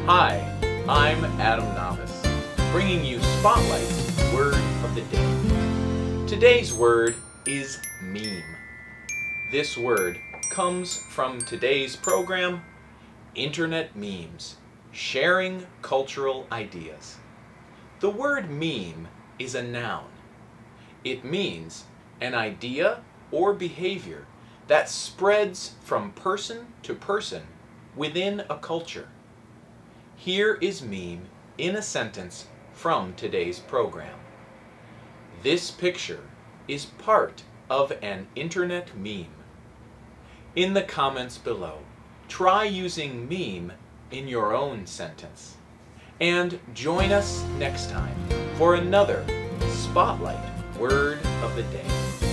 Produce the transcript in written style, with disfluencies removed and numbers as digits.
Hi, I'm Adam Novice, bringing you Spotlight's Word of the Day. Today's word is meme. This word comes from today's program, Internet Memes, Sharing Cultural Ideas. The word meme is a noun. It means an idea or behavior that spreads from person to person within a culture. Here is meme in a sentence from today's program. This picture is part of an internet meme. In the comments below, try using meme in your own sentence. And join us next time for another Spotlight Word of the Day.